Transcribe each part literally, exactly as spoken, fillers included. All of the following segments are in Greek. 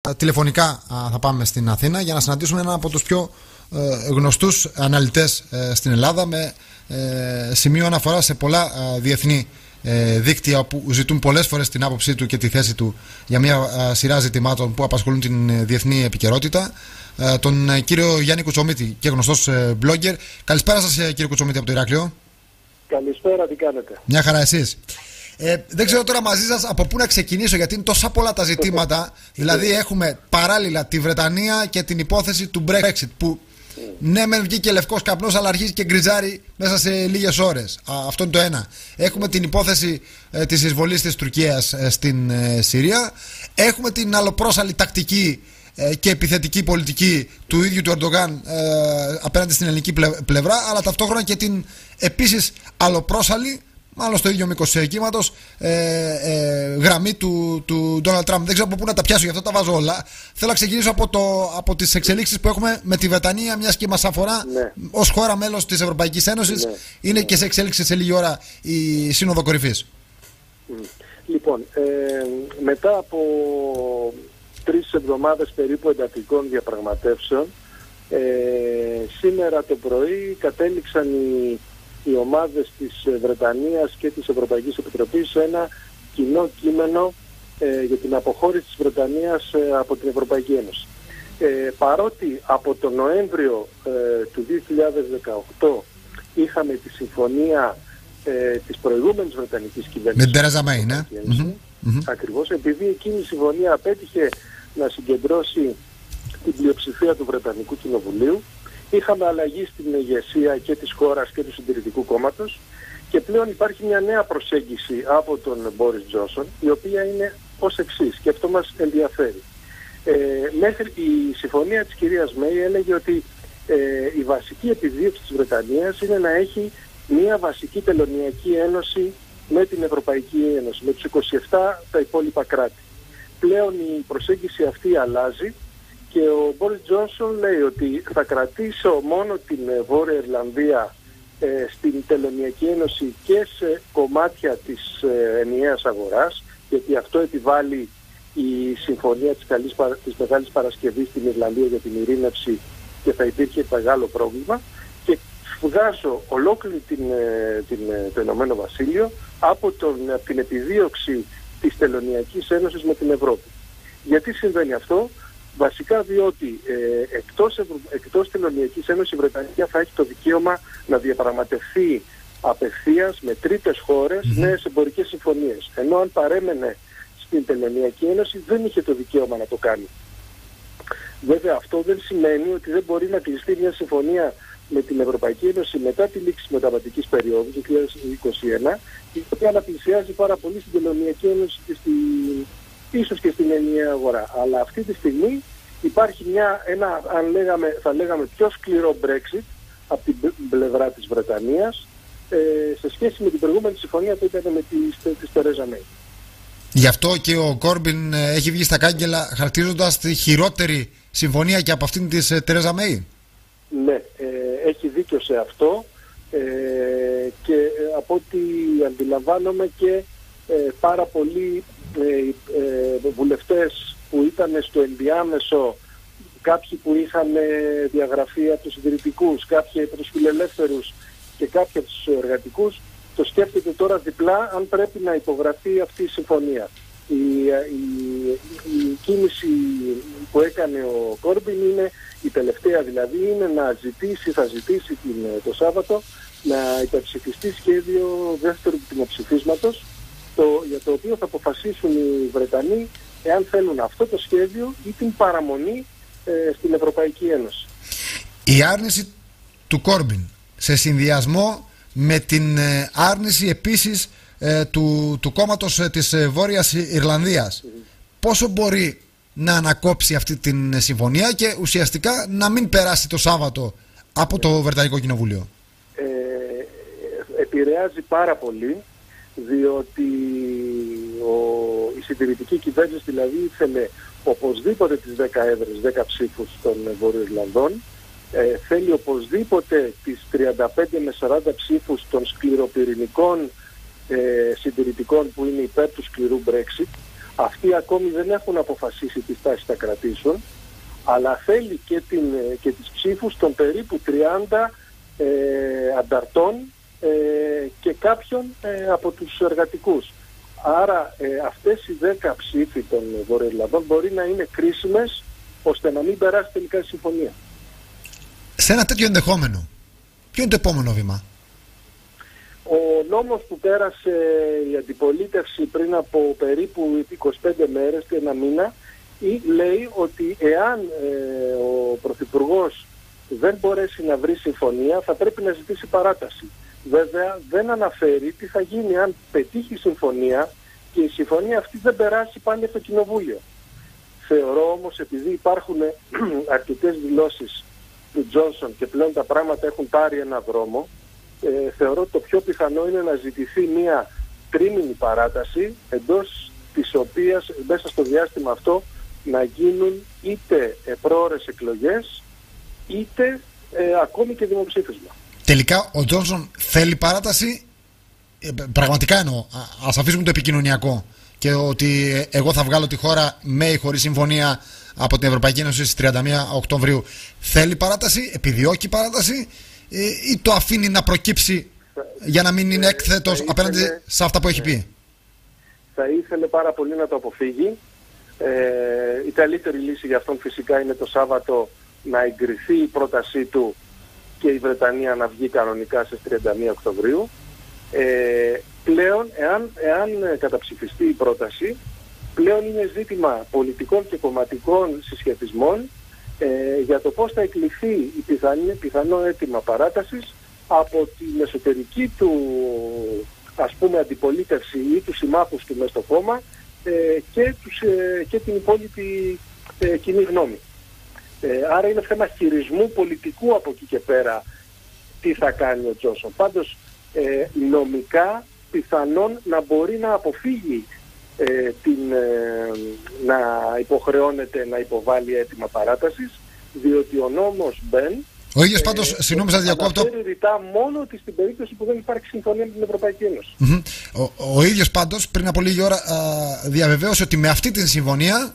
τηλεφωνικά θα πάμε στην Αθήνα για να συναντήσουμε έναν από τους πιο γνωστούς αναλυτές στην Ελλάδα, με σημείο αναφορά σε πολλά διεθνή δίκτυα που ζητούν πολλές φορές την άποψή του και τη θέση του για μια σειρά ζητημάτων που απασχολούν την διεθνή επικαιρότητα, τον κύριο Γιάννη Κουτσομίτη, και γνωστός blogger. Καλησπέρα σας, κύριε Κουτσομίτη, από το Ηράκλειο. Καλησπέρα, τι κάνετε? Μια χαρά, εσείς? Ε, δεν ξέρω τώρα μαζί σας από πού να ξεκινήσω, γιατί είναι τόσα πολλά τα ζητήματα. Δηλαδή έχουμε παράλληλα τη Βρετανία και την υπόθεση του Brexit, που ναι, μεν βγήκε λευκός καπνός, αλλά αρχίζει και γκριζάρει μέσα σε λίγες ώρες. Α, αυτό είναι το ένα. Έχουμε την υπόθεση ε, της εισβολής της Τουρκίας ε, στην ε, Συρία. Έχουμε την αλλοπρόσαλη τακτική ε, και επιθετική πολιτική του ίδιου του Ερντογάν ε, απέναντι στην ελληνική πλευρά, αλλά ταυτόχρονα και την επίσης αλλοπρόσαλη, μάλλον στο ίδιο μήκος κύματος, ε, ε, γραμμή του, του Ντόναλντ Τραμπ. Δεν ξέρω από πού να τα πιάσω, γι' αυτό τα βάζω όλα. Θέλω να ξεκινήσω από, το, από τις εξελίξεις που έχουμε με τη Βρετανία, μιας και μας αφορά, ναι, ως χώρα μέλος της Ευρωπαϊκής Ένωσης. Ναι. Είναι ναι. και σε εξέλιξη σε λίγη ώρα η Σύνοδο Κορυφής. Λοιπόν, ε, μετά από τρεις εβδομάδες περίπου εντατικών διαπραγματεύσεων, ε, σήμερα το πρωί κατέληξαν οι οι ομάδες της Βρετανίας και της Ευρωπαϊκής Επιτροπής σε ένα κοινό κείμενο ε, για την αποχώρηση της Βρετανίας ε, από την Ευρωπαϊκή Ένωση. Ε, παρότι από τον Νοέμβριο ε, του δύο χιλιάδες δεκαοκτώ είχαμε τη συμφωνία ε, της προηγούμενης Βρετανικής κυβέρνησης. Με την Τερέζα Μέι, ναι. Ακριβώς, επειδή εκείνη η συμφωνία απέτυχε να συγκεντρώσει την πλειοψηφία του Βρετανικού Κοινοβουλίου, είχαμε αλλαγή στην ηγεσία και της χώρας και του Συντηρητικού Κόμματος, και πλέον υπάρχει μια νέα προσέγγιση από τον Μπόρις Τζόνσον, η οποία είναι ως εξής, και αυτό μας ενδιαφέρει. Ε, μέχρι η συμφωνία της κυρίας Μέι έλεγε ότι ε, η βασική επιδίωξη της Βρετανίας είναι να έχει μια βασική τελωνειακή ένωση με την Ευρωπαϊκή Ένωση, με τους είκοσι επτά τα υπόλοιπα κράτη. Πλέον η προσέγγιση αυτή αλλάζει, και ο Μπόρις Τζόνσον λέει ότι θα κρατήσω μόνο την Βόρεια Ιρλανδία ε, στην Τελωνειακή Ένωση και σε κομμάτια της ε, ενιαίας αγοράς, γιατί αυτό επιβάλλει η συμφωνία της, καλής, της Μεγάλης Παρασκευής στην Ιρλανδία για την ειρήνευση, και θα υπήρχε μεγάλο πρόβλημα, και βγάζω ολόκληρη την, την, το Ηνωμένο Βασίλειο από, τον, από την επιδίωξη της Τελωνειακής Ένωσης με την Ευρώπη. Γιατί συμβαίνει αυτό? Βασικά διότι ε, εκτός, Ευρω... εκτός Τελωνειακής Ένωσης η Βρετανία θα έχει το δικαίωμα να διαπραγματευτεί απευθείας με τρίτες χώρες mm-hmm. νέες εμπορικές συμφωνίες. Ενώ αν παρέμενε στην Τελωνειακή Ένωση δεν είχε το δικαίωμα να το κάνει. Βέβαια αυτό δεν σημαίνει ότι δεν μπορεί να κλειστεί μια συμφωνία με την Ευρωπαϊκή Ένωση μετά τη λήξη της μεταβατικής περίοδου του δύο χιλιάδες είκοσι ένα, η οποία αναπλησιάζει πάρα πολύ στην Τελωνειακή Ένωση και στη... ίσως και στην ενιαία αγορά. Αλλά αυτή τη στιγμή υπάρχει μια, ένα, αν λέγαμε, θα λέγαμε, πιο σκληρό Brexit από την πλευρά της Βρετανίας ε, σε σχέση με την προηγούμενη συμφωνία που ήταν με τη, τη Τερέζα Μέι. Γι' αυτό και ο Κόρμπιν έχει βγει στα κάγκελα χαρακτηρίζοντας τη χειρότερη συμφωνία και από αυτήν της Τερέζα Μέι. Ναι, ε, έχει δίκιο σε αυτό ε, και ε, από ό,τι αντιλαμβάνομαι και ε, πάρα πολλοί ε, ε, βουλευτές που ήταν στο ενδιάμεσο, κάποιοι που είχαν διαγραφεί από τους συντηρητικούς, κάποιοι από τους φιλελεύθερους και κάποιοι από τους εργατικούς, το σκέφτεται τώρα διπλά αν πρέπει να υπογραφεί αυτή η συμφωνία. Η, η, η κίνηση που έκανε ο Κόρμπιν είναι, η τελευταία δηλαδή, είναι να ζητήσει, θα ζητήσει την, το Σάββατο να υπερψηφιστεί σχέδιο δεύτερου δημοψηφίσματος, το, για το οποίο θα αποφασίσουν οι Βρετανοί εάν θέλουν αυτό το σχέδιο ή την παραμονή ε, στην Ευρωπαϊκή Ένωση. Η άρνηση του Κόρμπιν σε συνδυασμό με την ε, άρνηση επίσης ε, του, του κόμματος ε, της ε, Βόρειας Ιρλανδίας, mm-hmm. πόσο μπορεί να ανακόψει αυτή την συμφωνία και ουσιαστικά να μην περάσει το Σάββατο από το Βρετανικό Κοινοβούλιο? Ε, επηρεάζει πάρα πολύ, διότι ο, η συντηρητική κυβέρνηση δηλαδή ήθελε οπωσδήποτε τις δέκα έδρες, δέκα ψήφους των Βορειοϊρλανδών, ε, θέλει οπωσδήποτε τις τριάντα πέντε με σαράντα ψήφους των σκληροπυρηνικών ε, συντηρητικών που είναι υπέρ του σκληρού Brexit, Αυτοί ακόμη δεν έχουν αποφασίσει τι στάση θα κρατήσουν, αλλά θέλει και, την, και τις ψήφους των περίπου τριάντα ε, ανταρτών ε, και κάποιων ε, από τους εργατικούς. Άρα ε, αυτές οι δέκα ψήφοι των Βορειοϊρλανδών μπορεί να είναι κρίσιμες ώστε να μην περάσει τελικά η συμφωνία. Σε ένα τέτοιο ενδεχόμενο, ποιο είναι το επόμενο βήμα? Ο νόμος που πέρασε η αντιπολίτευση πριν από περίπου είκοσι πέντε μέρες και ένα μήνα λέει ότι εάν ε, ο Πρωθυπουργός δεν μπορέσει να βρει συμφωνία θα πρέπει να ζητήσει παράταση. Βέβαια δεν αναφέρει τι θα γίνει αν πετύχει συμφωνία και η συμφωνία αυτή δεν περάσει πάλι από το Κοινοβούλιο. Θεωρώ όμως, επειδή υπάρχουν αρκετές δηλώσεις του Τζόνσον και πλέον τα πράγματα έχουν πάρει ένα δρόμο, ε, θεωρώ το πιο πιθανό είναι να ζητηθεί μια τρίμηνη παράταση, εντός της οποίας μέσα στο διάστημα αυτό να γίνουν είτε πρόορες εκλογές είτε ε, ακόμη και δημοψήφισμα. Τελικά ο Τζόνσον θέλει παράταση, ε, πραγματικά εννοώ, ας αφήσουμε το επικοινωνιακό και ότι εγώ θα βγάλω τη χώρα με ή χωρίς συμφωνία από την Ευρωπαϊκή Ένωση στις τριάντα μία Οκτωβρίου. Θέλει παράταση, επιδιώκει παράταση ε, ή το αφήνει να προκύψει θα, για να μην είναι έκθετος ήθελε, απέναντι σε αυτά που έχει πει? Θα ήθελε πάρα πολύ να το αποφύγει. Ε, η καλύτερη λύση για αυτόν φυσικά είναι το Σάββατο να εγκριθεί η πρότασή του και η Βρετανία να βγει κανονικά στις τριάντα μία Οκτωβρίου. Ε, πλέον, εάν, εάν καταψηφιστεί η πρόταση, πλέον είναι ζήτημα πολιτικών και κομματικών συσχετισμών ε, για το πώς θα εκλειφθεί η πιθανή, πιθανό αίτημα παράτασης από την εσωτερική του, ας πούμε, αντιπολίτευση ή του συμμάχους του μες στο κόμμα ε, και, τους, ε, και την υπόλοιπη ε, κοινή γνώμη. Ε, άρα είναι θέμα χειρισμού πολιτικού από εκεί και πέρα τι θα κάνει ο Τζόνσον. Πάντως ε, νομικά πιθανόν να μπορεί να αποφύγει ε, την, ε, να υποχρεώνεται να υποβάλει αίτημα παράτασης, διότι ο νόμος Μπεν ο ίδιος πάντως, ε, συγγνώμη σας διακόπτω, αναφέρει ρητά μόνο ότι στην περίπτωση που δεν υπάρχει συμφωνία με την Ευρωπαϊκή Ένωση. Mm-hmm. Ο, ο ίδιος πάντως πριν από λίγη ώρα α, διαβεβαίωσε ότι με αυτή την συμφωνία,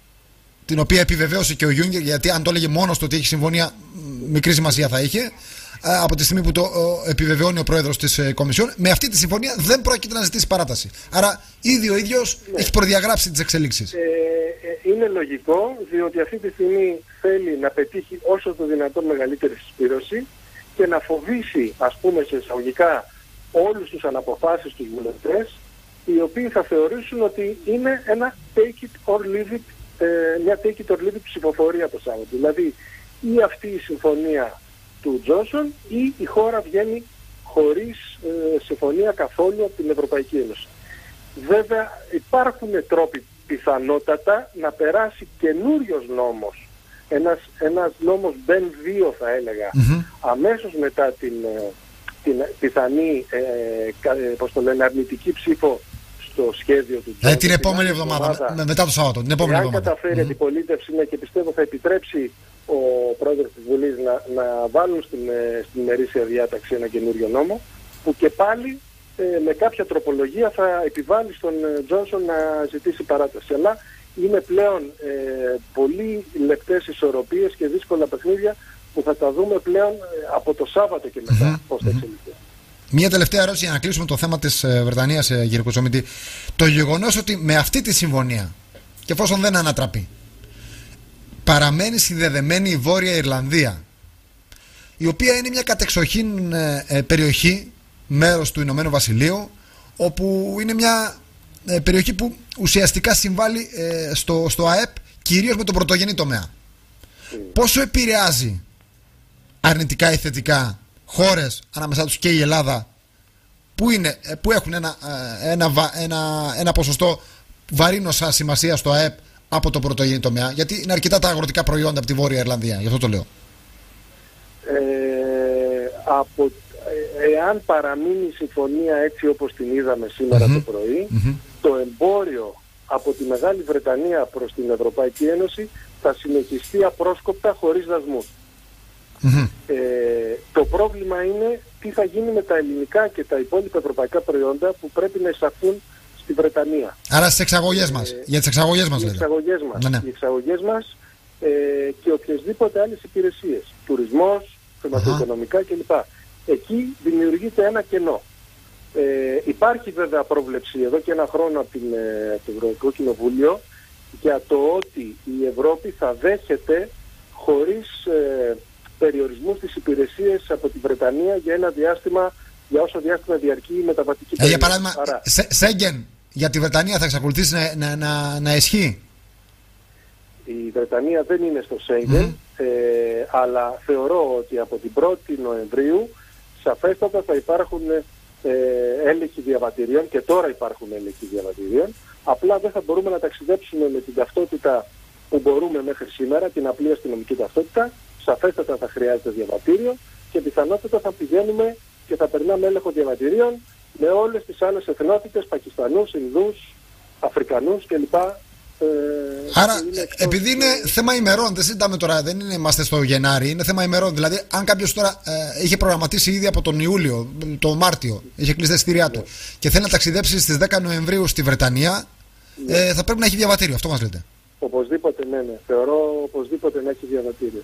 την οποία επιβεβαίωσε και ο Γιούγκερ, γιατί αν το έλεγε μόνος του ότι έχει συμφωνία, μικρή σημασία θα είχε, από τη στιγμή που το επιβεβαιώνει ο πρόεδρος της Κομισιόν, με αυτή τη συμφωνία δεν πρόκειται να ζητήσει παράταση. Άρα ήδη ο ίδιος ναι. έχει προδιαγράψει τις εξελίξεις. Ε, ε, είναι λογικό, διότι αυτή τη στιγμή θέλει να πετύχει όσο το δυνατόν μεγαλύτερη συσπήρωση και να φοβήσει, ας πούμε, σε εισαγωγικά όλους τους αναποφάσεις τους βουλευτές, οι οποίοι θα θεωρήσουν ότι είναι ένα take it or leave it, ε, μια take it or leave it ψηφοφορία το Σάββατο. Δηλαδή ή αυτή η συμφωνία του Τζόνσον ή η χώρα βγαίνει χωρίς ε, συμφωνία καθόλου από την Ευρωπαϊκή Ένωση. Βέβαια υπάρχουν τρόποι πιθανότατα να περάσει καινούριος νόμος, ένας, ένας νόμος Μπεν δύο θα έλεγα, mm-hmm. αμέσως μετά την, την πιθανή ε, πώς το λένε, αρνητική ψήφο στο σχέδιο του Τζόνσον. Ε, την επόμενη εβδομάδα, εβδομάδα, μετά το Σάββατο, την επόμενη εβδομάδα. Αν καταφέρει η mm-hmm. αντιπολίτευση ναι, και πιστεύω θα επιτρέψει ο πρόεδρος της Βουλής να, να βάλουν στην, στην ημερήσια διάταξη ένα καινούριο νόμο που και πάλι ε, με κάποια τροπολογία θα επιβάλλει στον Τζόνσον να ζητήσει παράταση. Αλλά είναι πλέον ε, πολύ λεπτές ισορροπίες και δύσκολα παιχνίδια που θα τα δούμε πλέον ε, από το Σάββατο και μετά mm-hmm. πώς θα εξελιχθεί. Μία τελευταία ερώτηση για να κλείσουμε το θέμα της ε, Βρετανίας, ε, κύριε Κουτσομίτη. Το γεγονός ότι με αυτή τη συμφωνία και εφόσον δεν ανατραπεί, παραμένει συνδεδεμένη η Βόρεια Ιρλανδία, η οποία είναι μια κατεξοχήν ε, περιοχή, μέρος του Ηνωμένου Βασιλείου, όπου είναι μια ε, περιοχή που ουσιαστικά συμβάλλει ε, στο, στο ΑΕΠ, κυρίως με τον πρωτογενή τομέα. Mm. Πόσο επηρεάζει αρνητικά ή θετικά χώρες, ανάμεσά τους και η Ελλάδα, που, είναι, που έχουν ένα, ένα, ένα, ένα ποσοστό βαρύνωσα σημασία στο ΑΕΠ από το πρωτογενή τομέα, γιατί είναι αρκετά τα αγροτικά προϊόντα από τη Βόρεια Ιρλανδία, γι' αυτό το λέω. Ε, από, εάν παραμείνει η συμφωνία έτσι όπως την είδαμε σήμερα mm-hmm. το πρωί, mm-hmm. το εμπόριο από τη Μεγάλη Βρετανία προς την Ευρωπαϊκή Ένωση θα συνεχιστεί απρόσκοπτα χωρίς δασμούς. Mm-hmm. Ε, το πρόβλημα είναι τι θα γίνει με τα ελληνικά και τα υπόλοιπα ευρωπαϊκά προϊόντα που πρέπει να εισαχθούν στη Βρετανία. Άρα στις εξαγωγές μας, ε, για τις εξαγωγές μας οι λέτε. εξαγωγές μας, ναι, ναι. Οι εξαγωγές μας ε, και οποιασδήποτε άλλες υπηρεσίες, τουρισμός, χρηματοοικονομικά κλπ. Εκεί δημιουργείται ένα κενό. Ε, υπάρχει βέβαια πρόβλεψη εδώ και ένα χρόνο από, την, από το Ευρωπαϊκό Κοινοβούλιο για το ότι η Ευρώπη θα δέχεται χωρίς ε, περιορισμούς τις υπηρεσίες από τη Βρετανία για ένα διάστημα, για όσο διάστημα διαρκεί η μεταβατική ε, περίοδος. Για παράδειγμα, Άρα, σε, Σέγγεν για τη Βρετανία θα εξακολουθήσει να, να, να, να ισχύει. Η Βρετανία δεν είναι στο Σέγγεν, mm-hmm. ε, αλλά θεωρώ ότι από την πρώτη Νοεμβρίου σαφέστατα θα υπάρχουν ε, έλεγχοι διαβατηρίων, και τώρα υπάρχουν έλεγχοι διαβατηρίων. Απλά δεν θα μπορούμε να ταξιδέψουμε με την ταυτότητα που μπορούμε μέχρι σήμερα, την απλή αστυνομική ταυτότητα. Σαφέστατα θα χρειάζεται διαβατήριο και πιθανότατα θα πηγαίνουμε και θα περνάμε έλεγχο διαβατηρίων με όλες τις άλλες εθνότητες, Πακιστανούς, Ινδούς, Αφρικανούς κλπ. Ε, Άρα, επειδή είναι θέμα ημερών, δεν συζητάμε τώρα, δεν είναι, είμαστε στο Γενάρη, είναι θέμα ημερών. Δηλαδή, αν κάποιος τώρα ε, είχε προγραμματίσει ήδη από τον Ιούλιο, τον Μάρτιο, είχε κλείσει τα εισιτήριά του, ναι, και θέλει να ταξιδέψει στις δέκα Νοεμβρίου στη Βρετανία, ναι, ε, θα πρέπει να έχει διαβατήριο. Αυτό μας λέτε. Οπωσδήποτε, ναι, ναι. Θεωρώ οπωσδήποτε να έχει διαβατήριο.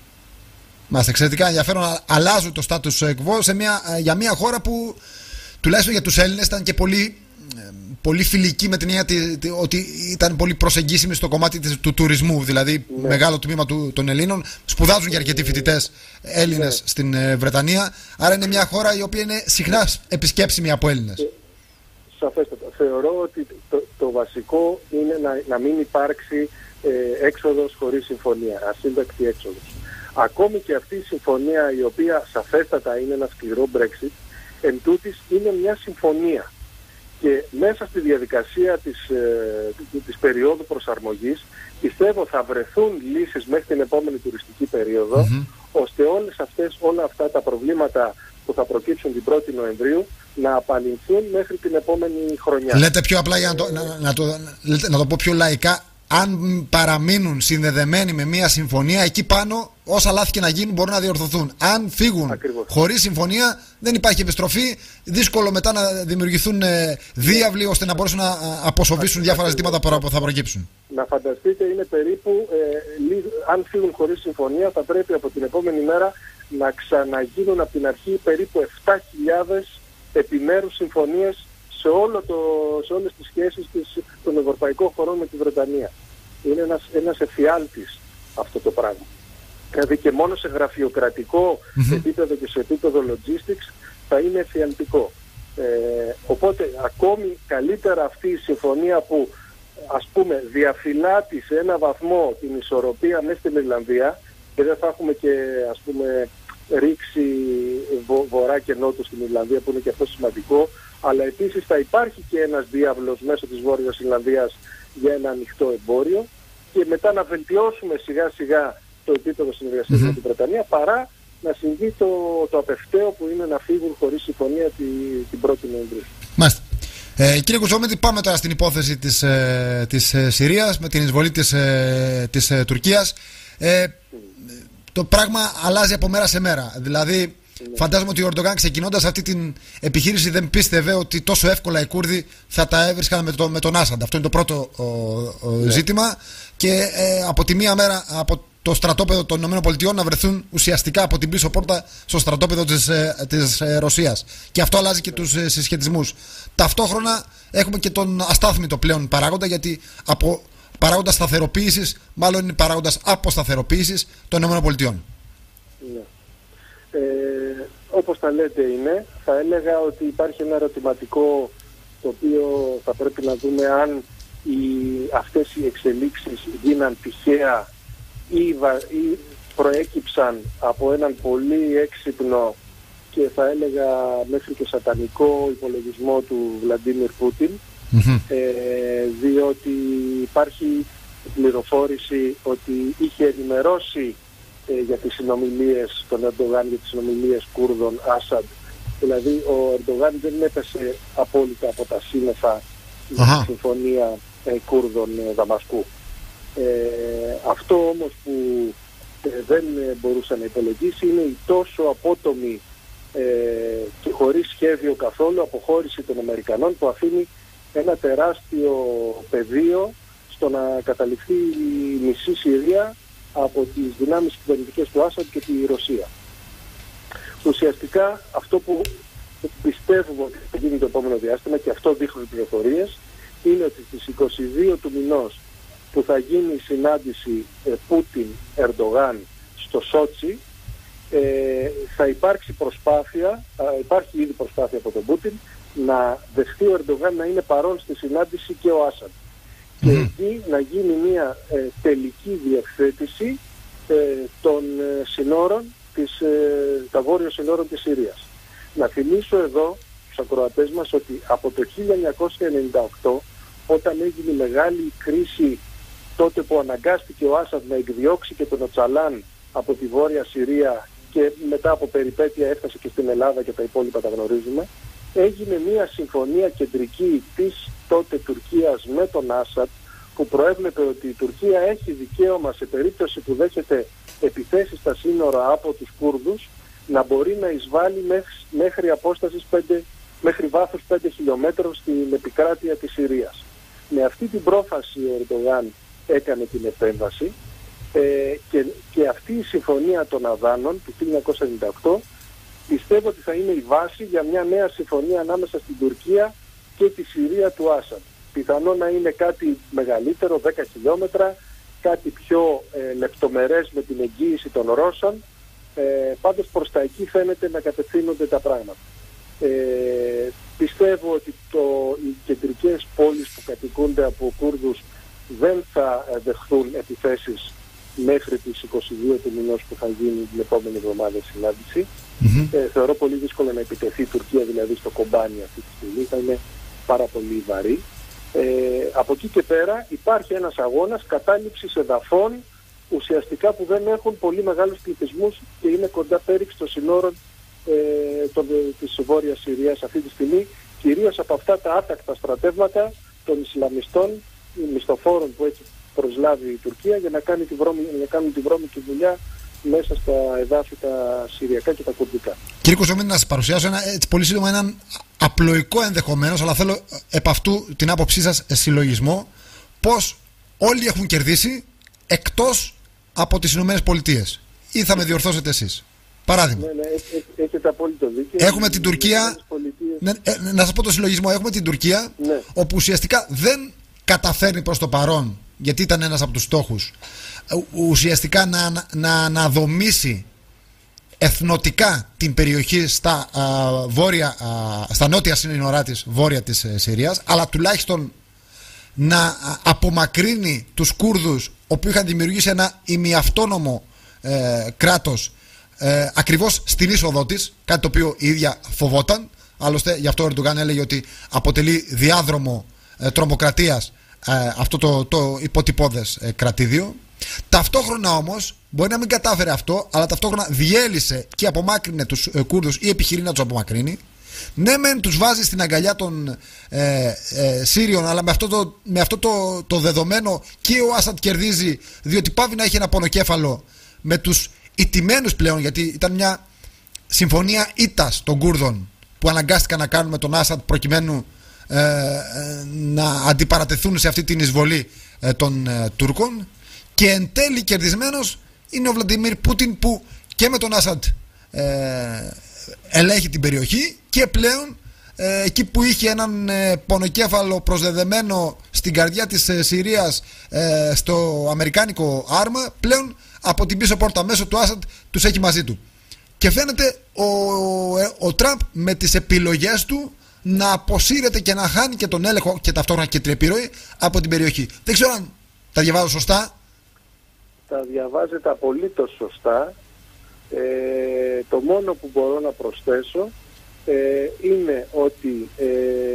Μας εξαιρετικά ενδιαφέρον. Αλλάζουν το status quo σε μια, για μια χώρα που τουλάχιστον για τους Έλληνες ήταν και πολύ. Πολύ φιλική, με την έννοια ότι ήταν πολύ προσεγγίσιμη στο κομμάτι της, του τουρισμού. Δηλαδή, ναι, μεγάλο τμήμα του, των Ελλήνων σπουδάζουν και αρκετοί φοιτητές Έλληνες, ναι, στην ε, Βρετανία. Άρα είναι μια χώρα η οποία είναι συχνά επισκέψιμη από Έλληνες. Ε, σαφέστατα. Θεωρώ ότι το, το βασικό είναι να, να μην υπάρξει ε, έξοδος χωρίς συμφωνία, ασύντακτη έξοδος. Ακόμη και αυτή η συμφωνία, η οποία σαφέστατα είναι ένα σκληρό Brexit, εν τούτης είναι μια συμφωνία. Και μέσα στη διαδικασία της, ε, της περίοδου προσαρμογής πιστεύω θα βρεθούν λύσεις μέχρι την επόμενη τουριστική περίοδο, mm-hmm. ώστε όλες αυτές, όλα αυτά τα προβλήματα που θα προκύψουν την πρώτη Νοεμβρίου να απαλληλθούν μέχρι την επόμενη χρονιά. Λέτε πιο απλά, για να το, να, να, το, να το πω πιο λαϊκά, αν παραμείνουν συνδεδεμένοι με μια συμφωνία, εκεί πάνω όσα λάθη και να γίνουν μπορούν να διορθωθούν. Αν φύγουν χωρίς συμφωνία, δεν υπάρχει επιστροφή. Δύσκολο μετά να δημιουργηθούν ε, διάβλοι ώστε να μπορέσουν να αποσοβήσουν διάφορα ζητήματα που θα προκύψουν. Να φανταστείτε, είναι περίπου, ε, λί, αν φύγουν χωρίς συμφωνία, θα πρέπει από την επόμενη μέρα να ξαναγίνουν από την αρχή περίπου επτά χιλιάδες επιμέρους συμφωνίες σε, όλο το, σε όλες τις σχέσεις της, των ευρωπαϊκών χωρών με τη Βρετανία. Είναι ένας, ένας εφιάλτης αυτό το πράγμα. Δηλαδή και μόνο σε γραφειοκρατικό mm-hmm. επίπεδο και σε επίπεδο logistics θα είναι εφιαλτικό. Ε, οπότε ακόμη καλύτερα αυτή η συμφωνία που ας πούμε διαφυλάτει σε ένα βαθμό την ισορροπία μέσα στην Ιρλανδία, και δεν θα έχουμε και ας πούμε ρίξει βο, βορρά και νότο στην Ιρλανδία, που είναι και αυτό σημαντικό, αλλά επίσης θα υπάρχει και ένας διάβλος μέσω της Βόρειας Ιρλανδίας για ένα ανοιχτό εμπόριο, και μετά να βελτιώσουμε σιγά σιγά το επίπεδο συνεργασίας mm-hmm. με την Βρετανία, παρά να συμβεί το, το απευταίο που είναι να φύγουν χωρίς συμφωνία τη, την πρώτη Νοεμβρίου. Μάλιστα. Ε, κύριε Κουτσομίτη, πάμε τώρα στην υπόθεση της, ε, της ε, Συρίας με την εισβολή της, ε, της ε, Τουρκίας. Ε, mm. Το πράγμα αλλάζει από μέρα σε μέρα. Δηλαδή, mm. φαντάζομαι ότι ο Ερντογάν, ξεκινώντας αυτή την επιχείρηση, δεν πίστευε ότι τόσο εύκολα οι Κούρδοι θα τα έβρισκαν με, το, με τον Άσαντ. Αυτό είναι το πρώτο ο, ο, mm. ζήτημα. Και ε, από τη μία μέρα, από το στρατόπεδο των ΗΠΑ να βρεθούν ουσιαστικά από την πίσω πόρτα στο στρατόπεδο της, της Ρωσίας. Και αυτό αλλάζει και τους συσχετισμούς. Ταυτόχρονα έχουμε και τον αστάθμητο πλέον παράγοντα, γιατί από παράγοντα σταθεροποίησης, μάλλον είναι παράγοντας αποσταθεροποίησης των ΗΠΑ. Ναι. Ε, όπως τα λέτε είναι, θα έλεγα ότι υπάρχει ένα ερωτηματικό το οποίο θα πρέπει να δούμε αν οι, αυτές οι εξελίξεις γίναν τυχαία ή, βα, ή προέκυψαν από έναν πολύ έξυπνο και θα έλεγα μέχρι και σατανικό υπολογισμό του Βλαντίμιρ Πούτιν, mm-hmm. ε, διότι υπάρχει πληροφόρηση ότι είχε ενημερώσει ε, για τις συνομιλίες των Ερντογάν, για τις συνομιλίες Κούρδων Άσαντ. Δηλαδή ο Ερντογάν δεν έπεσε απόλυτα από τα σύννεφα uh-huh. τη συμφωνία ε, Κούρδων ε, Δαμασκού. Ε, αυτό όμως που ε, δεν μπορούσε να υπολογίσει είναι η τόσο απότομη ε, και χωρίς σχέδιο καθόλου αποχώρηση των Αμερικανών, που αφήνει ένα τεράστιο πεδίο στο να καταληφθεί η μισή Συρία από τις δυνάμεις κυβερνητικές του Άσαντ και τη Ρωσία. Ουσιαστικά αυτό που πιστεύουμε ότι θα γίνει το επόμενο διάστημα, και αυτό δείχνουν οι πληροφορίες, είναι ότι στις είκοσι δύο του μηνός που θα γίνει η συνάντηση ε, Πούτιν-Ερντογάν στο Σότσι, ε, θα υπάρξει προσπάθεια, ε, υπάρχει ήδη προσπάθεια από τον Πούτιν, να δεχτεί ο Ερντογάν να είναι παρόν στη συνάντηση και ο Άσαντ. Mm. Και εκεί να γίνει μια ε, τελική διευθέτηση ε, των ε, συνόρων, της, ε, τα βόρειων συνόρων της Συρίας. Να θυμίσω εδώ στους ακροατές μας ότι από το χίλια εννιακόσια ενενήντα οκτώ, όταν έγινε η μεγάλη κρίση, τότε που αναγκάστηκε ο Άσαντ να εκδιώξει και τον Οτσαλάν από τη Βόρεια Συρία και μετά από περιπέτεια έφτασε και στην Ελλάδα και τα υπόλοιπα τα γνωρίζουμε, έγινε μια συμφωνία κεντρική της τότε Τουρκίας με τον Άσαντ, που προέβλεπε ότι η Τουρκία έχει δικαίωμα σε περίπτωση που δέχεται επιθέσεις στα σύνορα από τους Κούρδους να μπορεί να εισβάλλει μέχρι, μέχρι απόστασης πέντε, μέχρι βάθος πέντε χιλιόμετρων στην επικράτεια της Συρίας. Με αυτή την πρόφαση ο Ερντογάν έκανε την επέμβαση ε, και, και αυτή η συμφωνία των Αδάνων του χίλια εννιακόσια ενενήντα οκτώ πιστεύω ότι θα είναι η βάση για μια νέα συμφωνία ανάμεσα στην Τουρκία και τη Συρία του Άσαντ. Πιθανό να είναι κάτι μεγαλύτερο, δέκα χιλιόμετρα, κάτι πιο ε, λεπτομερές με την εγγύηση των Ρώσων. Ε, πάντως προς τα εκεί φαίνεται να κατευθύνονται τα πράγματα. Ε, πιστεύω ότι το, οι κεντρικές πόλεις που κατοικούνται από Κούρδους δεν θα δεχθούν επιθέσεις μέχρι τις είκοσι δύο του μηνός που θα γίνει την επόμενη εβδομάδα η συνάντηση. Mm-hmm. Ε, θεωρώ πολύ δύσκολο να επιτεθεί η Τουρκία δηλαδή στο κομπάνι αυτή τη στιγμή, θα είναι πάρα πολύ βαρύ. Ε, από εκεί και πέρα υπάρχει ένας αγώνας κατάληψης εδαφών ουσιαστικά που δεν έχουν πολύ μεγάλους πληθυσμούς και είναι κοντά πέριξ των συνόρων ε, των, της Βόρειας Συρίας αυτή τη στιγμή, κυρίως από αυτά τα άτακτα στρατεύματα των Ισλαμιστών, μισθοφόρων που έχει προσλάβει η Τουρκία για να, κάνει τη βρώμη, να κάνουν τη βρώμικη δουλειά μέσα στα εδάφη τα Συριακά και τα Κουρδικά. Κύριε Κουσομίνη, να σας παρουσιάσω ένα, έτσι, πολύ σύντομα έναν απλοϊκό ενδεχομένως, αλλά θέλω επ' αυτού την άποψή σας συλλογισμό, πως όλοι έχουν κερδίσει εκτός από τις Ηνωμένες Πολιτείες. Ή θα με διορθώσετε εσείς. Παράδειγμα. Ναι, ναι, έχετε απόλυτο δίκιο. Έχουμε την Τουρκία. Ναι, ε, να σας πω το συλλογισμό. Έχουμε την Τουρκία, ναι, όπου ουσιαστικά δεν καταφέρνει προς το παρόν, γιατί ήταν ένας από τους στόχους, ουσιαστικά να, να, να, να δομήσει εθνοτικά την περιοχή στα, α, βόρεια, α, στα νότια σύνορά της, βόρεια της ε, Συρίας, αλλά τουλάχιστον να απομακρύνει τους Κούρδους, όπου είχαν δημιουργήσει ένα ημιαυτόνομο ε, κράτος ε, ακριβώς στην είσοδό της, κάτι το οποίο η ίδια φοβόταν. Άλλωστε γι' αυτό ο Ερντογάν έλεγε ότι αποτελεί διάδρομο ε, τρομοκρατίας ε, αυτό το, το υποτυπώδες ε, κρατήδιο. Ταυτόχρονα όμως μπορεί να μην κατάφερε αυτό, αλλά ταυτόχρονα διέλυσε και απομάκρυνε τους ε, Κούρδους ή επιχειρεί να τους απομακρύνει. Ναι, μεν τους βάζει στην αγκαλιά των ε, ε, Σύριων, αλλά με αυτό, το, με αυτό το, το δεδομένο και ο Άσαντ κερδίζει, διότι πάβει να έχει ένα πονοκέφαλο με τους ηττημένους πλέον, γιατί ήταν μια συμφωνία ήττας των Κούρδων που αναγκάστηκαν να κάνουν με τον Άσαντ προκειμένου ε, ε, να αντιπαρατεθούν σε αυτή την εισβολή ε, των ε, Τούρκων. Και εν τέλει κερδισμένος είναι ο Βλαντιμίρ Πούτιν, που και με τον Άσαντ ε, ελέγχει την περιοχή και πλέον ε, εκεί που είχε έναν ε, πονοκέφαλο προσδεδεμένο στην καρδιά της ε, Συρίας ε, στο αμερικάνικο άρμα, πλέον από την πίσω πόρτα μέσω του Άσαντ τους έχει μαζί του. Και φαίνεται ο, ε, ο Τραμπ με τις επιλογές του να αποσύρεται και να χάνει και τον έλεγχο και ταυτόχρονα και την επιρροή από την περιοχή. Δεν ξέρω αν τα διαβάζω σωστά. Τα διαβάζετε απολύτως σωστά. Ε, το μόνο που μπορώ να προσθέσω ε, είναι ότι ε,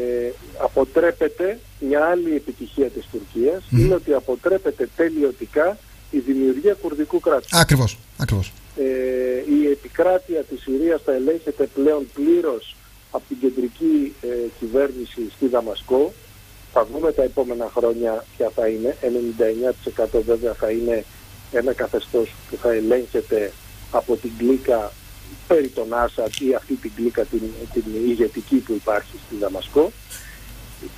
αποτρέπεται μια άλλη επιτυχία της Τουρκίας, mm. είναι ότι αποτρέπεται τελειωτικά η δημιουργία κουρδικού κράτους. Ακριβώς, ακριβώς. Ε, η επικράτεια της Συρίας θα ελέγχεται πλέον πλήρως από την κεντρική ε, κυβέρνηση στη Δαμασκό. Θα δούμε τα επόμενα χρόνια ποια θα είναι. ενενήντα εννέα τοις εκατό βέβαια θα είναι ένα καθεστώς που θα ελέγχεται από την κλίκα περί τον Άσαντ ή αυτή την κλίκα την, την ηγετική που υπάρχει στη Δαμασκό.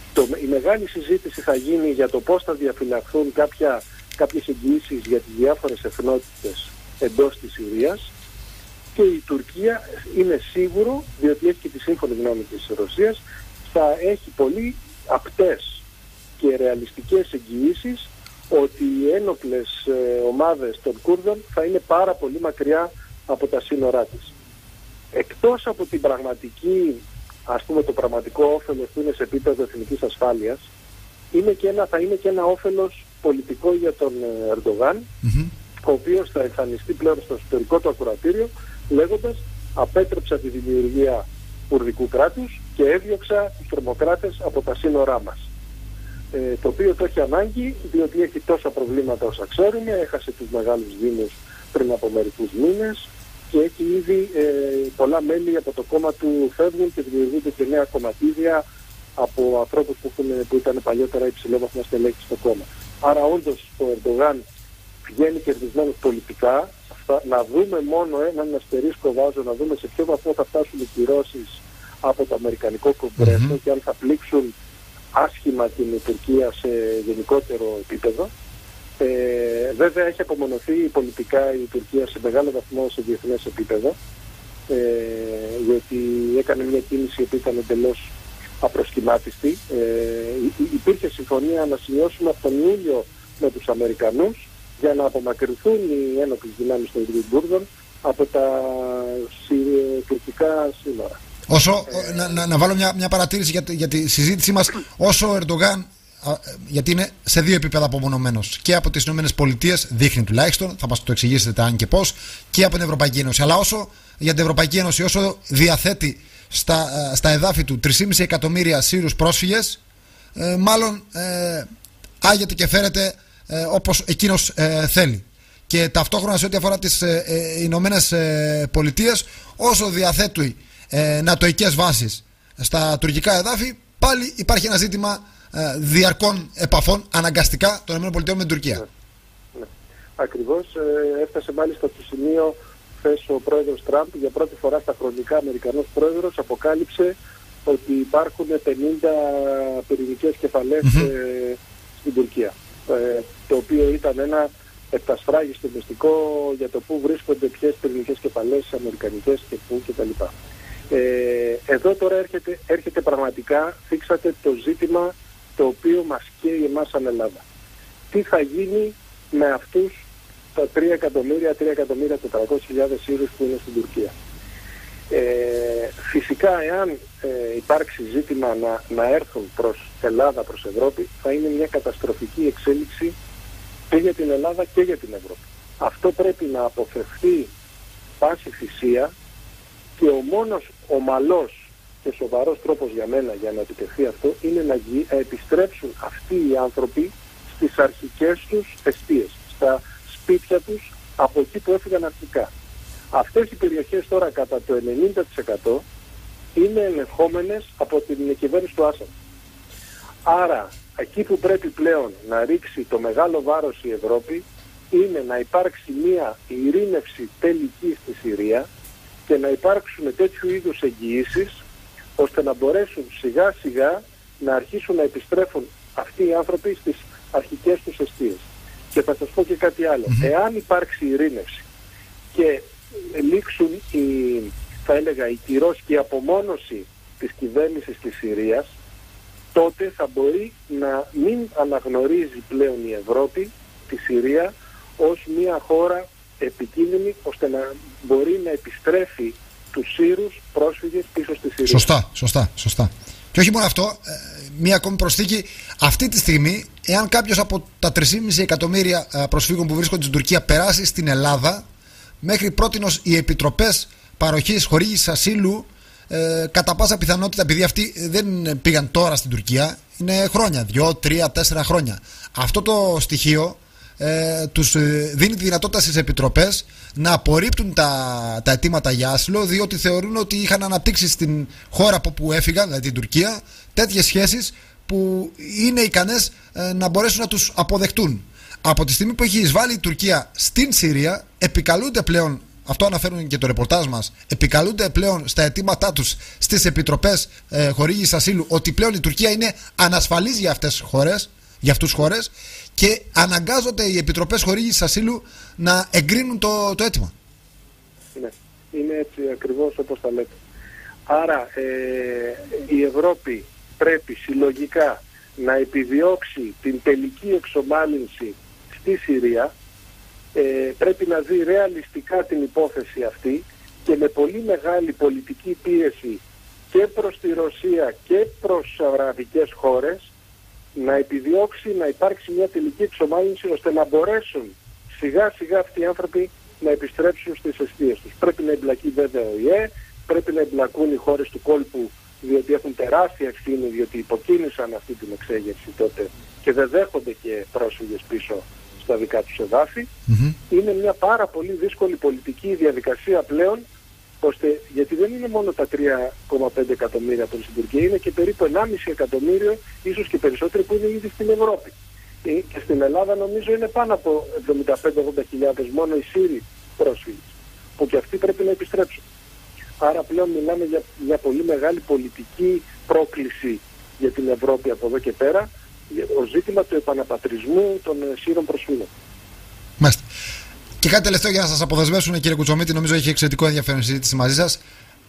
Το, η μεγάλη συζήτηση θα γίνει για το πώς θα διαφυλαχθούν κάποια, κάποιες εγγυήσεις για τις διάφορες εθνότητες εντός της Συρίας, και η Τουρκία είναι σίγουρο, διότι έχει και τη σύμφωνη γνώμη της Ρωσίας, θα έχει πολύ απτές και ρεαλιστικές εγγυήσεις ότι οι ένοπλες ε, ομάδες των Κούρδων θα είναι πάρα πολύ μακριά από τα σύνορά της. Εκτός από την πραγματική, ας πούμε το πραγματικό όφελος που είναι σε επίπεδο εθνικής ασφάλειας, είναι και ένα, θα είναι και ένα όφελος πολιτικό για τον Ερντογάν, mm-hmm. ο οποίος θα εμφανιστεί πλέον στο εσωτερικό του ακροατήριο λέγοντας απέτρεψα τη δημιουργία κουρδικού κράτους και έδιωξα τους τρομοκράτες από τα σύνορά μας. Ε, το οποίο το έχει ανάγκη, διότι έχει τόσα προβλήματα όσα ξέρουμε, έχασε τους μεγάλους δήμους πριν από μερικούς μήνες και έχει ήδη ε, πολλά μέλη από το κόμμα του φεύγουν και δημιουργούνται και νέα κομματίδια από ανθρώπους που, έχουν, που ήταν παλιότερα υψηλόβαθμα στελέχη στο κόμμα. Άρα όντως ο Ερντογάν βγαίνει κερδισμένος πολιτικά. Αυτά, να δούμε μόνο έναν αστερίσκο βάζω, να δούμε σε ποιο βαθμό θα φτάσουν οι κυρώσεις από το Αμερικανικό Κογκρέσο mm-hmm. και αν θα πλήξουν άσχημα την Τουρκία σε γενικότερο επίπεδο. Ε, βέβαια έχει απομονωθεί πολιτικά η Τουρκία σε μεγάλο βαθμό σε διεθνές επίπεδο, ε, γιατί έκανε μια κίνηση που ήταν εντελώς απροσχημάτιστη. Ε, υπήρχε συμφωνία να σημειώσουμε από τον Ιούλιο με τους Αμερικανούς για να απομακρυνθούν οι ένοπλες δυνάμεις των Κούρδων από τα τουρκικά σύνορα. Όσο, ε, να, να, να βάλω μια, μια παρατήρηση για, για τη συζήτησή μας. Όσο ο Ερντογάν, γιατί είναι σε δύο επίπεδα απομονωμένος, και από τις ΗΠΑ, δείχνει τουλάχιστον, θα μας το εξηγήσετε αν και πώς, και από την Ευρωπαϊκή Ένωση. Αλλά όσο για την Ευρωπαϊκή Ένωση, όσο διαθέτει στα, στα εδάφη του τρία κόμμα πέντε εκατομμύρια Σύρους πρόσφυγες, ε, μάλλον ε, άγεται και φέρεται ε, όπως εκείνος ε, θέλει. Και ταυτόχρονα σε ό,τι αφορά τις ε, ε, Ηνωμένες ε, Πολιτείες, όσο διαθέτει ε, νατοικές βάσεις στα τουρκικά εδάφη, πάλι υπάρχει ένα ζήτημα ε, διαρκών επαφών αναγκαστικά των ΗΠΑ με την Τουρκία. Ναι, ναι. Ακριβώς, ε, έφτασε μάλιστα στο σημείο χθες ο πρόεδρος Τραμπ, για πρώτη φορά στα χρονικά Αμερικανός πρόεδρος, αποκάλυψε ότι υπάρχουν πενήντα πυρηνικές κεφαλές mm-hmm. ε, στην Τουρκία. Ε, το οποίο ήταν ένα επτασφράγιστο μυστικό για το πού βρίσκονται, ποιες πυρηνικές κεφαλές αμερικανικές και πού κτλ. Ε, εδώ τώρα έρχεται, έρχεται πραγματικά, θίξατε το ζήτημα το οποίο μας καίει εμάς σαν Ελλάδα. Τι θα γίνει με αυτούς τα τρία εκατομμύρια, τρία εκατομμύρια τετρακόσιες χιλιάδες Σύρους που είναι στην Τουρκία. Ε, φυσικά εάν ε, υπάρξει ζήτημα να, να έρθουν προς Ελλάδα, προς Ευρώπη, θα είναι μια καταστροφική εξέλιξη και για την Ελλάδα και για την Ευρώπη. Αυτό πρέπει να αποφευχθεί πάση θυσία, και ο μόνος ομαλός και σοβαρός τρόπος για μένα για να επιτευχθεί αυτό είναι να επιστρέψουν αυτοί οι άνθρωποι στις αρχικές τους εστίες, στα σπίτια τους από εκεί που έφυγαν αρχικά. Αυτές οι περιοχές τώρα κατά το ενενήντα τοις εκατό είναι ελεγχόμενες από την κυβέρνηση του Άσαντ. Άρα εκεί που πρέπει πλέον να ρίξει το μεγάλο βάρος η Ευρώπη είναι να υπάρξει μια ειρήνευση τελική στη Συρία και να υπάρξουν τέτοιου είδους εγγυήσεις ώστε να μπορέσουν σιγά σιγά να αρχίσουν να επιστρέφουν αυτοί οι άνθρωποι στις αρχικές τους εστίες. Και θα σας πω και κάτι άλλο. Mm-hmm. Εάν υπάρξει ειρήνευση και λήξουν οι, θα έλεγα, η κυρώσεις και η απομόνωση της κυβέρνησης της Συρίας, τότε θα μπορεί να μην αναγνωρίζει πλέον η Ευρώπη τη Συρία ως μια χώρα επικίνδυνη, ώστε να μπορεί να επιστρέφει τους Σύρους πρόσφυγες πίσω στη Συρία. Σωστά, σωστά, σωστά. Και όχι μόνο αυτό, μία ακόμη προσθήκη. Αυτή τη στιγμή, εάν κάποιος από τα τρία κόμμα πέντε εκατομμύρια προσφύγων που βρίσκονται στην Τουρκία περάσει στην Ελλάδα, μέχρι πρότινος οι επιτροπές παροχής χορήγησης ασύλου, ε, κατά πάσα πιθανότητα, επειδή αυτοί δεν πήγαν τώρα στην Τουρκία, είναι χρόνια, δύο, τρία, τέσσερα χρόνια. Αυτό το στοιχείο ε, τους δίνει τη δυνατότητα στις επιτροπές να απορρίπτουν τα, τα αιτήματα για άσυλο, διότι θεωρούν ότι είχαν αναπτύξει στην χώρα από που έφυγαν, δηλαδή την Τουρκία, τέτοιες σχέσεις που είναι ικανές ε, να μπορέσουν να τους αποδεχτούν. Από τη στιγμή που έχει εισβάλει η Τουρκία στην Συρία, επικαλούνται πλέον αυτό αναφέρουν και το ρεπορτάζ μας, επικαλούνται πλέον στα αιτήματά τους στις επιτροπές ε, χορήγησης ασύλου ότι πλέον η Τουρκία είναι ανασφαλής για αυτές τις χώρες, για αυτούς τις χώρες, και αναγκάζονται οι επιτροπές χορήγησης ασύλου να εγκρίνουν το, το αίτημα. Ναι, είναι έτσι ακριβώς όπως τα λέτε. Άρα ε, η Ευρώπη πρέπει συλλογικά να επιδιώξει την τελική εξομάλυνση στη Συρία, ε, πρέπει να δει ρεαλιστικά την υπόθεση αυτή και με πολύ μεγάλη πολιτική πίεση και προς τη Ρωσία και προς αραβικές χώρες να επιδιώξει να υπάρξει μια τελική εξομάλυνση ώστε να μπορέσουν σιγά σιγά αυτοί οι άνθρωποι να επιστρέψουν στις αιστείες τους. Πρέπει να εμπλακεί βέβαια ο ΙΕ, πρέπει να εμπλακούν οι χώρες του κόλπου, διότι έχουν τεράστια ευθύνη, διότι υποκίνησαν αυτή την εξέγερση τότε και δεν δέχονται και πρόσφυγες πίσω στα δικά τους εδάφη. Mm-hmm. Είναι μια πάρα πολύ δύσκολη πολιτική διαδικασία πλέον, ώστε, γιατί δεν είναι μόνο τα τρία κόμμα πέντε εκατομμύρια που είναι στην Τουρκία, είναι και περίπου ενάμιση εκατομμύριο, ίσως και περισσότεροι, που είναι ήδη στην Ευρώπη. Και στην Ελλάδα νομίζω είναι πάνω από εβδομήντα πέντε ογδόντα χιλιάδες μόνο οι Σύριοι πρόσφυγες, που και αυτοί πρέπει να επιστρέψουν. Άρα πλέον μιλάμε για μια πολύ μεγάλη πολιτική πρόκληση για την Ευρώπη από εδώ και πέρα, ο ζήτημα του επαναπατρισμού των Σύρων προσφύγων. Μάλιστα. Και κάτι τελευταίο για να σας αποδεσμεύσουν, κύριε Κουτσομίτη, νομίζω έχει εξαιρετικό ενδιαφέρον η συζήτηση μαζί σας.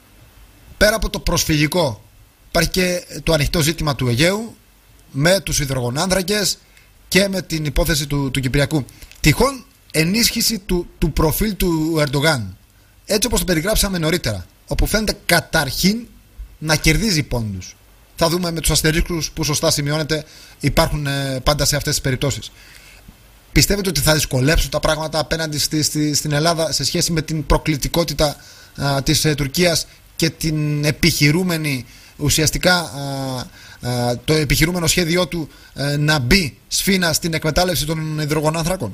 Πέρα από το προσφυγικό, υπάρχει και το ανοιχτό ζήτημα του Αιγαίου, με τους υδρογονάνθρακες και με την υπόθεση του, του Κυπριακού. Τυχόν ενίσχυση του, του προφίλ του Ερντογάν, έτσι όπως το περιγράψαμε νωρίτερα, όπου φαίνεται καταρχήν να κερδίζει πόντους. Θα δούμε με τους αστερίσκους που σωστά σημειώνεται υπάρχουν ε, πάντα σε αυτές τις περιπτώσεις. Πιστεύετε ότι θα δυσκολέψουν τα πράγματα απέναντι στη, στη, στην Ελλάδα σε σχέση με την προκλητικότητα α, της ε, Τουρκίας και την επιχειρούμενη, ουσιαστικά α, α, το επιχειρούμενο σχέδιό του ε, να μπει σφήνα στην εκμετάλλευση των υδρογονάνθρακων?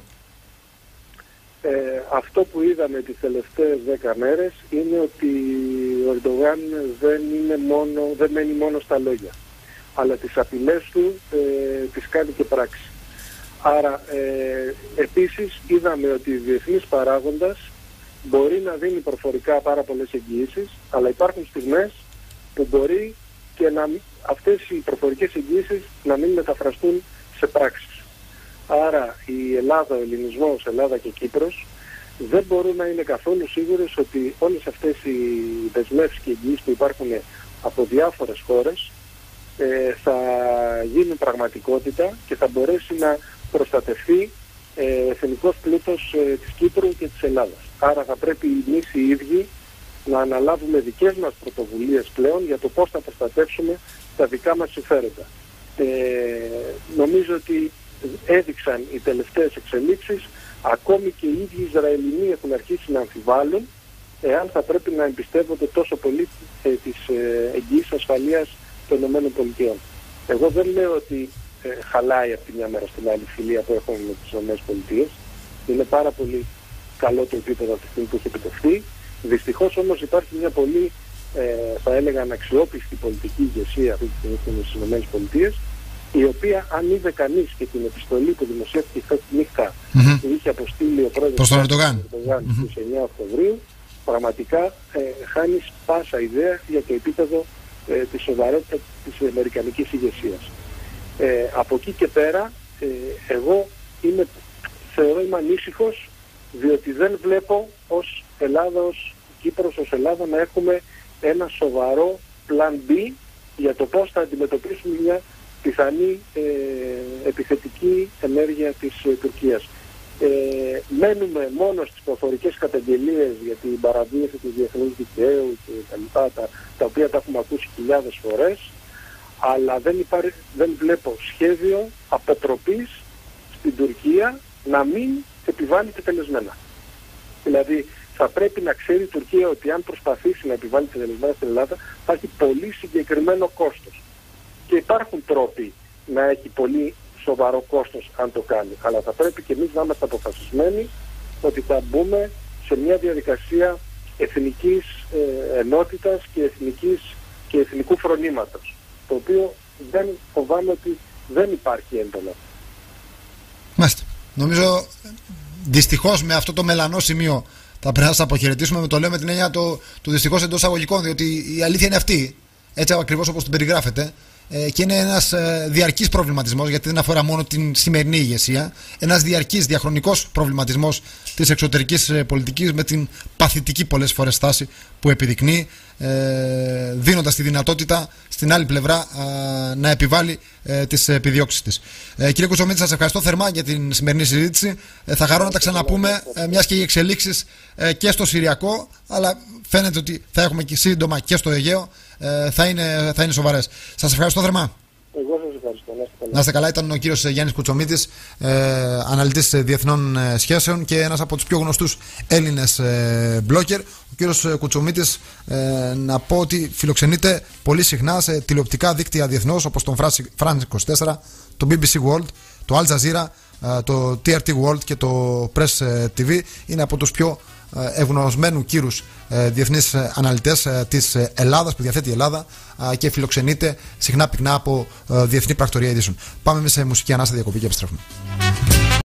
Ε, αυτό που είδαμε τις τελευταίες δέκα μέρες είναι ότι ο Ερντογάν δεν, είναι μόνο, δεν μένει μόνο στα λόγια, αλλά τις απειλές του ε, τις κάνει και πράξη. Άρα ε, επίσης είδαμε ότι ο διεθνής παράγοντας μπορεί να δίνει προφορικά πάρα πολλές εγγυήσεις, αλλά υπάρχουν στιγμές που μπορεί και να, αυτές οι προφορικές εγγυήσεις να μην μεταφραστούν σε πράξεις. Άρα η Ελλάδα, ο ελληνισμός, Ελλάδα και Κύπρος δεν μπορούν να είναι καθόλου σίγουρες ότι όλες αυτές οι δεσμεύσεις και εγγυήσεις που υπάρχουν από διάφορες χώρες ε, θα γίνουν πραγματικότητα και θα μπορέσει να προστατευτεί ε, εθνικός πλούτος ε, της Κύπρου και της Ελλάδας. Άρα θα πρέπει εμείς οι ίδιοι να αναλάβουμε δικές μας πρωτοβουλίες πλέον για το πώς θα προστατεύσουμε τα δικά μας συμφέροντα. Ε, νομίζω ότι έδειξαν οι τελευταίες εξελίξεις, ακόμη και οι ίδιοι Ισραηλινοί έχουν αρχίσει να αμφιβάλλουν εάν θα πρέπει να εμπιστεύονται τόσο πολύ ε, τις ε, εγγυήσεις ασφαλείας των ΗΠΑ. Εγώ δεν λέω ότι ε, χαλάει από τη μια μέρα στην άλλη φιλία που έχουμε με τις ΗΠΑ. Είναι πάρα πολύ καλό το επίπεδο αυτή τη στιγμή που έχει επιτευχθεί. Δυστυχώς όμως υπάρχει μια πολύ, ε, θα έλεγα, αναξιόπιστη πολιτική ηγεσία αυτή τη στιγμή στις ΗΠΑ, η οποία, αν είδε κανείς και την επιστολή που δημοσιεύτηκε χθες τη νύχτα mm-hmm. που είχε αποστείλει ο πρόεδρος του Ερντογάν στις εννέα Οκτωβρίου, πραγματικά ε, χάνει πάσα ιδέα για το επίπεδο ε, της σοβαρότητας της αμερικανικής ηγεσίας. Ε, από εκεί και πέρα, ε, εγώ είμαι, θεωρώ είμαι ανήσυχος, διότι δεν βλέπω ως Ελλάδα, ως Κύπρος, ως Ελλάδα να έχουμε ένα σοβαρό πλαν B για το πώς θα αντιμετωπίσουμε μια πιθανή ε, επιθετική ενέργεια της ε, Τουρκίας. Ε, μένουμε μόνο στις προφορικές καταγγελίες για την παραβίαση του διεθνούς δικαίου και τα λοιπά, τα, τα οποία τα έχουμε ακούσει χιλιάδες φορές, αλλά δεν, υπάρει, δεν βλέπω σχέδιο αποτροπής στην Τουρκία να μην επιβάλλει τελεσμένα. Δηλαδή θα πρέπει να ξέρει η Τουρκία ότι αν προσπαθήσει να επιβάλλει τελεσμένα στην Ελλάδα θα έχει πολύ συγκεκριμένο κόστος. Και υπάρχουν τρόποι να έχει πολύ σοβαρό κόστος αν το κάνει. Αλλά θα πρέπει και εμείς να είμαστε αποφασισμένοι ότι θα μπούμε σε μια διαδικασία εθνικής ε, ενότητας και, εθνικής, και εθνικού φρονήματος, το οποίο δεν φοβάμαι ότι δεν υπάρχει έντονα. Μάλιστα. Νομίζω δυστυχώς με αυτό το μελανό σημείο θα πρέπει να σας αποχαιρετήσουμε με το λέω με την έννοια του, του δυστυχώς εντός αγωγικών, διότι η αλήθεια είναι αυτή, έτσι ακριβώς όπως την περιγράφετε. Και είναι ένας διαρκής προβληματισμός, γιατί δεν αφορά μόνο την σημερινή ηγεσία. Ένας διαρκής, διαχρονικός προβληματισμός της εξωτερικής πολιτικής, με την παθητική πολλές φορές στάση που επιδεικνύει, δίνοντας τη δυνατότητα στην άλλη πλευρά να επιβάλλει τις επιδιώξεις της. Κύριε Κουτσομίτη, σας ευχαριστώ θερμά για την σημερινή συζήτηση. Θα χαρώ να τα ξαναπούμε, μιας και οι εξελίξεις και στο Συριακό, αλλά φαίνεται ότι θα έχουμε και σύντομα και στο Αιγαίο, θα είναι, θα είναι σοβαρές. Σας ευχαριστώ θερμά. Εγώ σας ευχαριστώ. Να είστε καλά. Να είστε καλά. Ήταν ο κύριος Γιάννης Κουτσομίτης, ε, αναλυτής διεθνών σχέσεων και ένας από τους πιο γνωστούς Έλληνες ε, blogger. Ο κύριος Κουτσομίτης, ε, να πω ότι φιλοξενείται πολύ συχνά σε τηλεοπτικά δίκτυα διεθνώς, όπως τον France είκοσι τέσσερα, το μπι μπι σι World, το Al Jazeera, το τι αρ τι World και το Press τι βι. Είναι από τους πιο ευγνωσμένου κύρους διεθνείς αναλυτές της Ελλάδας, που διαθέτει η Ελλάδα, και φιλοξενείται συχνά πυκνά από διεθνή πρακτορία ειδήσεων. Πάμε εμείς σε μουσική ανάσα διακοπή και επιστρέφουμε.